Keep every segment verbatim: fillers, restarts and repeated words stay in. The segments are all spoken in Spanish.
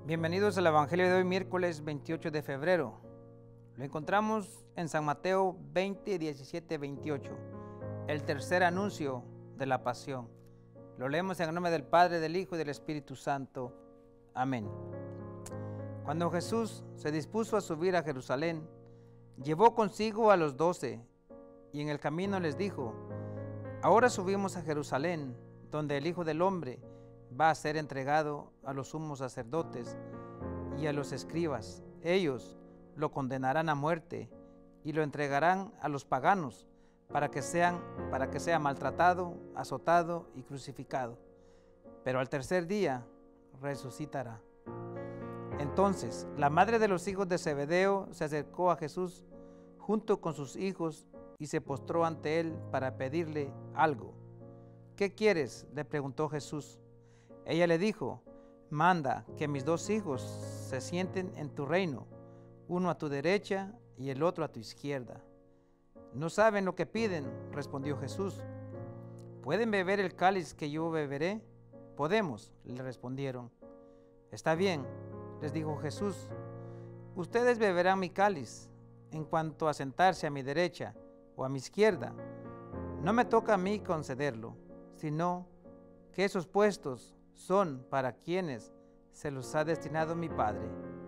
Bienvenidos al Evangelio de hoy, miércoles veintiocho de febrero. Lo encontramos en San Mateo veinte, diecisiete, veintiocho, el tercer anuncio de la pasión. Lo leemos en el nombre del Padre, del Hijo y del Espíritu Santo. Amén. Cuando Jesús se dispuso a subir a Jerusalén, llevó consigo a los doce y en el camino les dijo: ahora subimos a Jerusalén, donde el Hijo del Hombre va a ser entregado a los sumos sacerdotes y a los escribas. Ellos lo condenarán a muerte y lo entregarán a los paganos para que sean, para que sea maltratado, azotado y crucificado. Pero al tercer día resucitará. Entonces la madre de los hijos de Zebedeo se acercó a Jesús junto con sus hijos y se postró ante él para pedirle algo. ¿Qué quieres?, le preguntó Jesús. Ella le dijo: manda que mis dos hijos se sienten en tu reino, uno a tu derecha y el otro a tu izquierda. No saben lo que piden, respondió Jesús. ¿Pueden beber el cáliz que yo beberé? Podemos, le respondieron. Está bien, les dijo Jesús. Ustedes beberán mi cáliz. En cuanto a sentarse a mi derecha o a mi izquierda, no me toca a mí concederlo, sino que esos puestos son para quienes se los ha destinado mi Padre.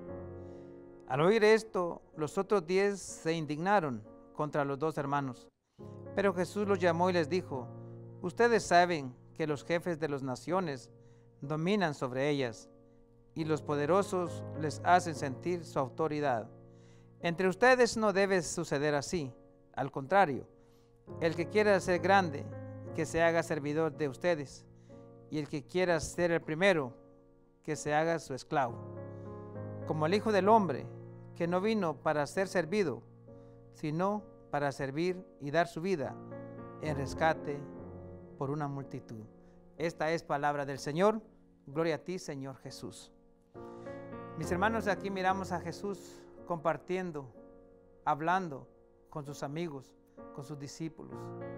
Al oír esto, los otros diez se indignaron contra los dos hermanos. Pero Jesús los llamó y les dijo: ustedes saben que los jefes de las naciones dominan sobre ellas, y los poderosos les hacen sentir su autoridad. Entre ustedes no debe suceder así. Al contrario, el que quiera ser grande, que se haga servidor de ustedes, y el que quiera ser el primero, que se haga su esclavo. Como el Hijo del Hombre, que no vino para ser servido, sino para servir y dar su vida en rescate por una multitud. Esta es palabra del Señor. Gloria a ti, Señor Jesús. Mis hermanos, aquí miramos a Jesús compartiendo, hablando con sus amigos, con sus discípulos,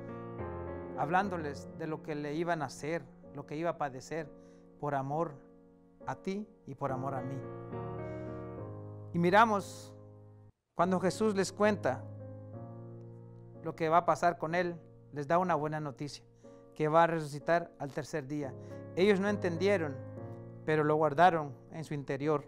hablándoles de lo que le iban a hacer, lo que iba a padecer por amor a ti y por amor a mí. Y miramos cuando Jesús les cuenta lo que va a pasar con él, les da una buena noticia, que va a resucitar al tercer día. Ellos no entendieron, pero lo guardaron en su interior.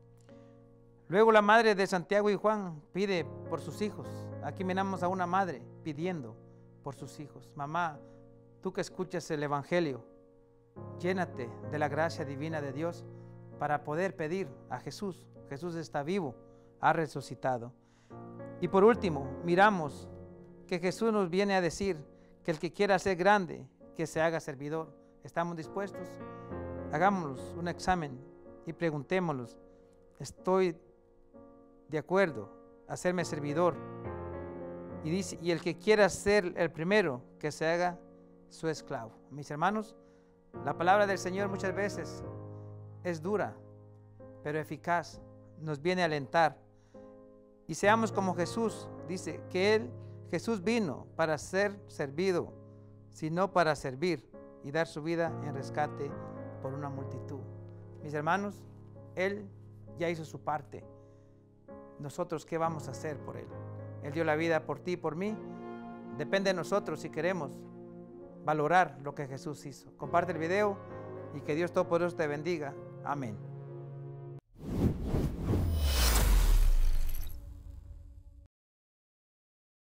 Luego la madre de Santiago y Juan pide por sus hijos. Aquí miramos a una madre pidiendo por sus hijos. Mamá, tú que escuchas el Evangelio, llénate de la gracia divina de Dios para poder pedir a Jesús. Jesús está vivo, ha resucitado. Y por último, miramos que Jesús nos viene a decir que el que quiera ser grande, que se haga servidor. ¿Estamos dispuestos? Hagámonos un examen y preguntémonos: ¿estoy de acuerdo a hacerme servidor? Y dice: y el que quiera ser el primero, que se haga su esclavo. Mis hermanos, la palabra del Señor muchas veces es dura, pero eficaz. Nos viene a alentar. Y seamos como Jesús. Dice que Él, Jesús vino para ser servido, sino para servir y dar su vida en rescate por una multitud. Mis hermanos, Él ya hizo su parte. Nosotros, ¿qué vamos a hacer por Él? Él dio la vida por ti y por mí. Depende de nosotros si queremos valorar lo que Jesús hizo. Comparte el video y que Dios Todopoderoso te bendiga. Amén.